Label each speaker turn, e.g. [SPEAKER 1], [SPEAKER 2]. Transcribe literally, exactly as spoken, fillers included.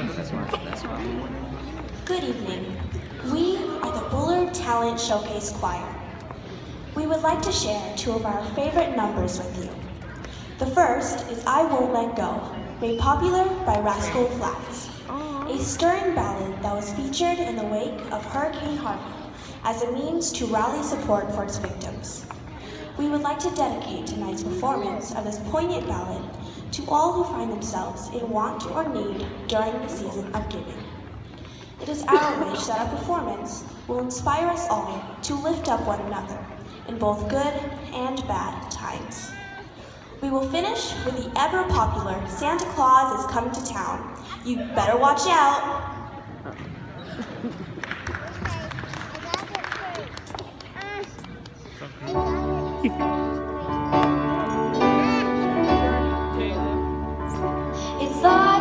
[SPEAKER 1] Good evening. We are the Bullard Talent Showcase Choir. We would like to share two of our favorite numbers with you. The first is I Won't Let Go, made popular by Rascal Flatts, a stirring ballad that was featured in the wake of Hurricane Harvey as a means to rally support for its victims. We would like to dedicate tonight's performance of this poignant ballad to all who find themselves in want or need during the season of giving. It is our wish that our performance will inspire us all to lift up one another in both good and bad times. We will finish with the ever-popular Santa Claus is Coming to Town. You better watch out!
[SPEAKER 2] It's the